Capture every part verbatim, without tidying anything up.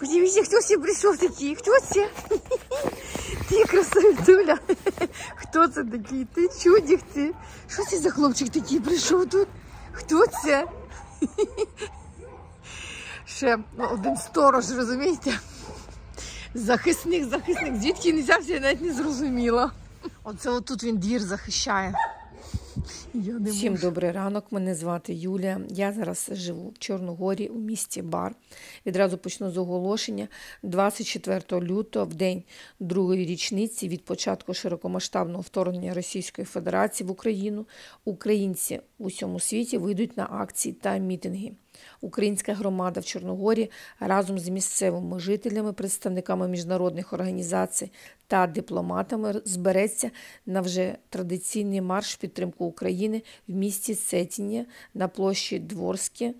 Подивіться, хто ще прийшов такий? Хто це? Ти красавицюля. Хто це такий? Ти чудик ти. Що це за хлопчик такий прийшов тут? Хто це? Ще один сторож, розумієте? Захисник, захисник. Звідки не взявся, я навіть не зрозуміла. Оце отут він двір захищає. Я не Всім добрий ранок, мене звати Юлія. Я зараз живу в Чорногорії у місті Бар. Відразу почну з оголошення. двадцять четвертого лютого, в день другої річниці від початку широкомасштабного вторгнення Російської Федерації в Україну, українці в усьому світі вийдуть на акції та мітинги. Українська громада в Чорногорії разом з місцевими жителями, представниками міжнародних організацій та дипломатами збереться на вже традиційний марш в підтримку України в місті Цетінє на площі Дворське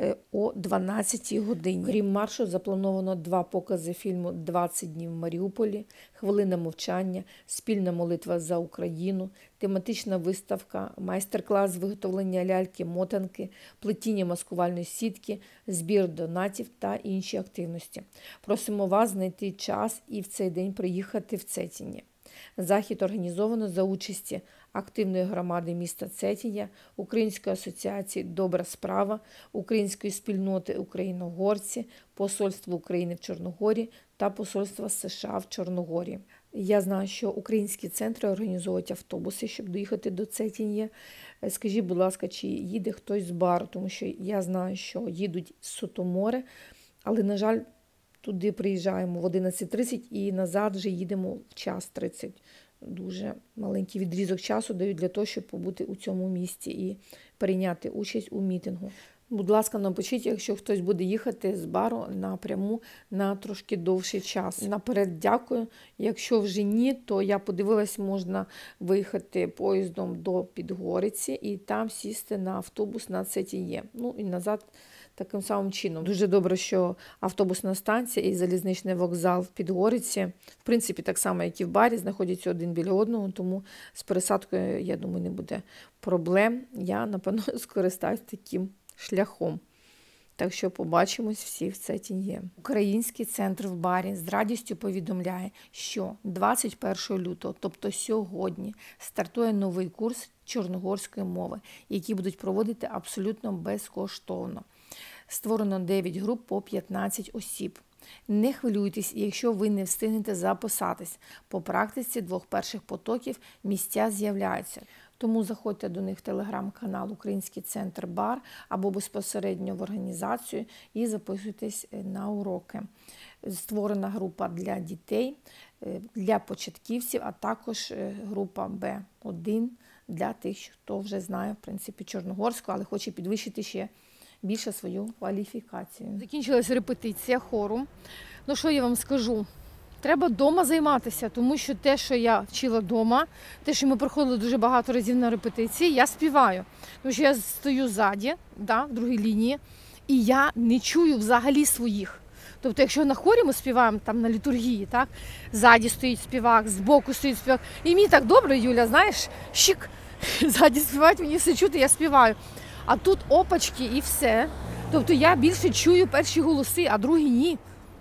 о дванадцятій годині. Крім маршу, заплановано два покази фільму «двадцять днів в Маріуполі», хвилина мовчання, спільна молитва за Україну, тематична виставка, майстер-клас з виготовлення ляльки-мотанки, плетіння маскувальної сітки, збір донатів та інші активності. Просимо вас знайти час і в цей день приїхати в Цетінє. Захід організовано за участі активної громади міста Цетіння, Української асоціації «Добра справа», Української спільноти «Україногорці», Посольства України в Чорногорії та Посольства США в Чорногорії. Я знаю, що українські центри організовують автобуси, щоб доїхати до Цетіння. Скажіть, будь ласка, чи їде хтось з Бару, тому що я знаю, що їдуть з Сотомори, але, на жаль, туди приїжджаємо в одинадцять тридцять і назад вже їдемо в час тридцять. Дуже маленький відрізок часу дають для того, щоб побути у цьому місті і прийняти участь у мітингу. Будь ласка, напишіть, якщо хтось буде їхати з Бару напряму на трошки довший час. Наперед дякую. Якщо вже ні, то я подивилась, можна виїхати поїздом до Підгориці і там сісти на автобус на Цетінє. Ну і назад таким самим чином. Дуже добре, що автобусна станція і залізничний вокзал в Підгориці, в принципі, так само, як і в Барі, знаходяться один біля одного, тому з пересадкою, я думаю, не буде проблем. Я, напевно, скористаюсь таким шляхом. Так що побачимось всі в Цетінє. Український центр в Барі з радістю повідомляє, що двадцять першого лютого, тобто сьогодні, стартує новий курс чорногорської мови, який будуть проводити абсолютно безкоштовно. Створено дев'ять груп по п'ятнадцять осіб. Не хвилюйтесь, якщо ви не встигнете записатись. По практиці двох перших потоків місця з'являються. Тому заходьте до них в телеграм-канал «Український центр Бар» або безпосередньо в організацію і записуйтесь на уроки. Створена група для дітей, для початківців, а також група Б один для тих, хто вже знає, в принципі, чорногорську, але хоче підвищити ще більше свою кваліфікацію. Закінчилася репетиція хору. Ну, що я вам скажу? Треба вдома займатися, тому що те, що я вчила вдома, те, що ми проходили дуже багато разів на репетиції, я співаю. Тому що я стою ззаді, да, в другій лінії, і я не чую взагалі своїх. Тобто, якщо на хорі ми співаємо там на літургії, так, ззаді стоїть співак, збоку стоїть співак. І мені так добре, Юля, знаєш, щик, ззаді співають, мені все чути, я співаю. А тут опачки і все. Тобто я більше чую перші голоси, а другі ні.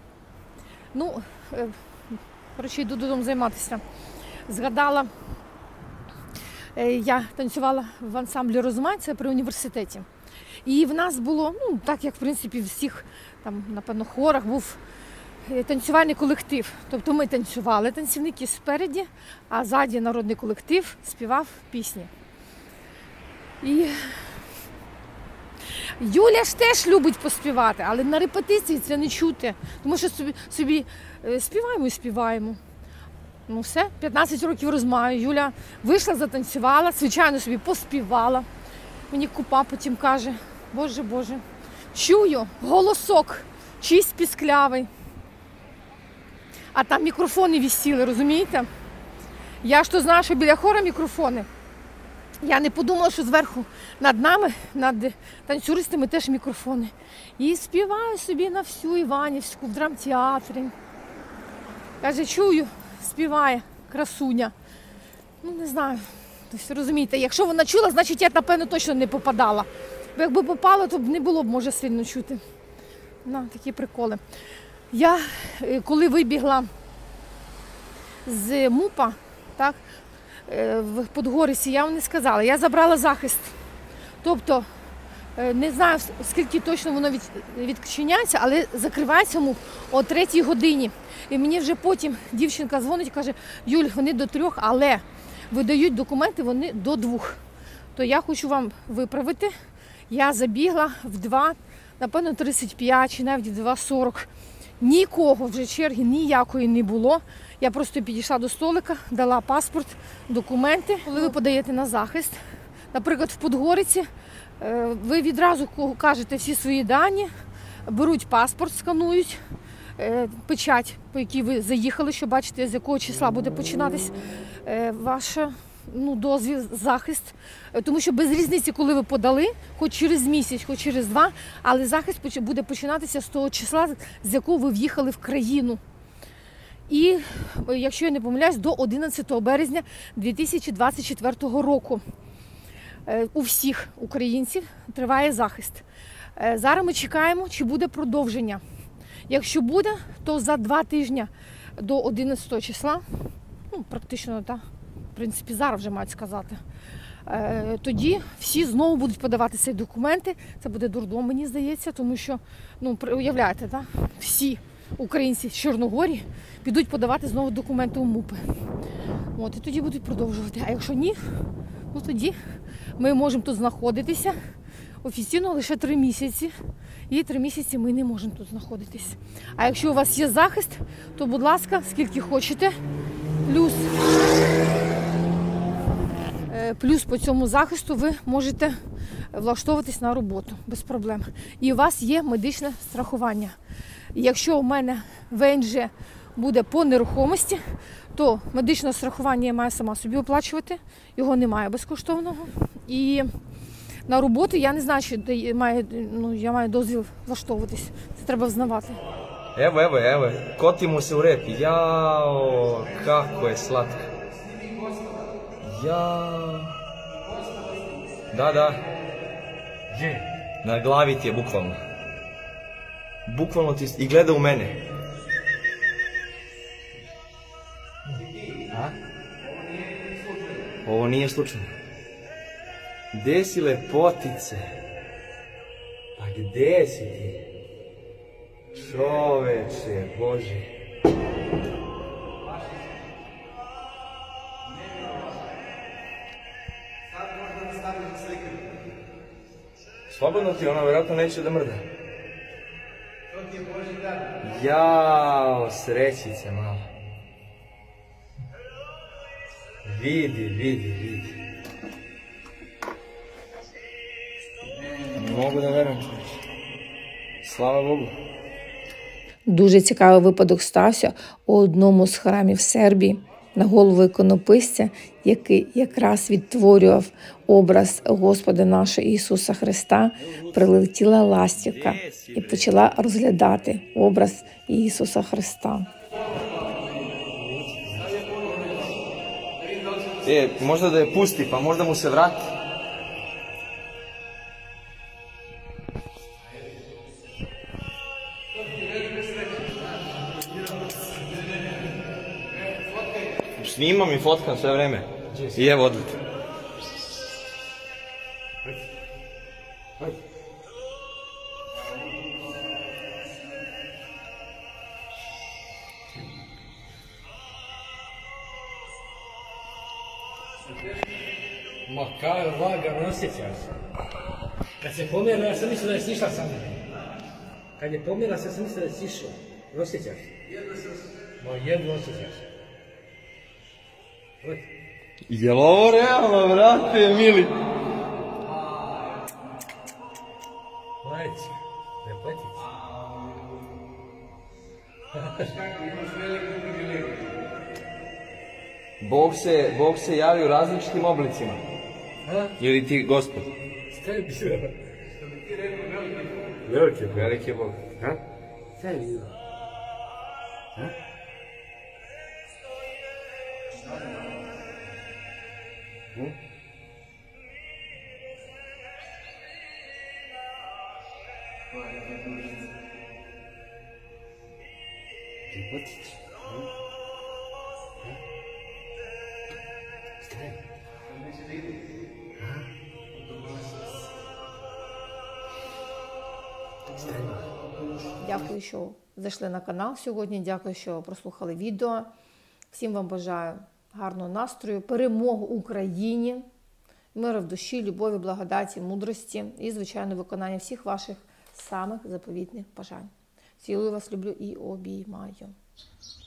Ну, коротше, йду додому займатися. Згадала, я танцювала в ансамблі «Розумай», це при університеті. І в нас було, ну, так як, в принципі, в всіх, там, напевно, хорах був танцювальний колектив. Тобто ми танцювали, танцівники спереді, а ззаді народний колектив співав пісні. І Юля ж теж любить поспівати, але на репетиції це не чути. Тому що собі, собі співаємо і співаємо. Ну все, п'ятнадцять років розмаю. Юля вийшла, затанцювала, звичайно собі поспівала. Мені купа потім каже, боже, боже, чую голосок, чийсь пісклявий. А там мікрофони висіли, розумієте? Я ж то знаю, що біля хора мікрофони. Я не подумала, що зверху над нами, над танцюристами теж мікрофони. І співаю собі на всю Іванівську в драмтеатрі. Каже, чую, співає красуня. Ну, не знаю. Тобто, розумієте, якщо вона чула, значить я, напевно, точно не попадала. Бо якби попала, то не було б, може, сильно чути. Ну, такі приколи. Я, е, коли вибігла з МУПа, так, е, в Подгорисі, я вам не сказала, я забрала захист. Тобто, е, не знаю, скільки точно воно від, відчиняється, але закривається МУП о третій годині. І мені вже потім дівчинка дзвонить і каже: Юль, вони до трьох, але видають документи вони до двох. То я хочу вам виправити. Я забігла в два, напевно, тридцять п'ять чи навіть в два сорок. Нікого вже черги ніякої не було. Я просто підійшла до столика, дала паспорт, документи. Коли ви подаєте на захист, наприклад, в Подгориці, ви відразу кажете всі свої дані, беруть паспорт, сканують, печать, по якій ви заїхали, щоб бачите, з якого числа буде починатись ваша, ну, дозвіл, захист. Тому що без різниці, коли ви подали, хоч через місяць, хоч через два, але захист буде починатися з того числа, з якого ви в'їхали в країну. І, якщо я не помиляюсь, до одинадцятого березня дві тисячі двадцять четвертого року у всіх українців триває захист. Зараз ми чекаємо, чи буде продовження. Якщо буде, то за два тижні до одинадцятого числа, ну, практично, так, в принципі, зараз вже мають сказати, тоді всі знову будуть подавати ці документи. Це буде дурдом, мені здається, тому що, ну, уявляєте, так, всі українці з Чорногорії підуть подавати знову документи у МУПи. От, і тоді будуть продовжувати. А якщо ні, ну тоді ми можемо тут знаходитися офіційно лише три місяці. І три місяці ми не можемо тут знаходитись. А якщо у вас є захист, то, будь ласка, скільки хочете, плюс, плюс по цьому захисту ви можете влаштовуватись на роботу без проблем. І у вас є медичне страхування. Якщо у мене ВНЖ буде по нерухомості, то медичне страхування я маю сама собі оплачувати, його немає безкоштовного. І на роботу я не знаю, що має, ну, я маю дозвіл влаштовуватись. Це треба взнавати. Evo, evo, evo, kotimo se u rep. Jao, kako je slatka. Jao. Da, da. Gdje? Na glavi ti je, bukvalno. Bukvalno ti i gleda u mene. A? Ovo nije slučajno. Gde si, lepotice? Pa gde si ti? Čoveče, Bože. Slobodno ti, ona vjerojatno neće da mrda. Jao, srećice malo. Vidi, vidi, vidi. Ne mogu da verujem, čovječe. Слава Богу. Дуже цікавий випадок стався у одному з храмів Сербії на голову іконописця, який якраз відтворював образ Господа нашого Ісуса Христа, прилетіла ластівка і почала розглядати образ Ісуса Христа. E, možda da je pusti, pa možda mu se vrati. Snimam i fotkam sve vreme. I evo odlete. Ma kaj lagano, ne sjećaš se. Kad se pomjerila, ja sam mislio da je sišla sa mene. Kad je pomjerila, ja sam mislio da je sišla. Ne osjećaš se. Ma jedno osjećaš se. Je li ovo realno, brate, mili? Majci, lepotica. Bog se, Bog se javi u različitim oblicima. Ha? Ili ti Gospod? Šta je bilo? Veliki Bog. Veliki je Bog. Ha? Šta je bilo? Ha? Hm? Животище. А? А? Встань. А? Встань. Дякую, що зайшли на канал сьогодні. Дякую, що прослухали відео. Всім вам бажаю гарного настрою, перемогу Україні, миру в душі, любові, благодаті, мудрості і, звичайно, виконання всіх ваших самих заповітних бажань. Цілую вас, люблю і обіймаю.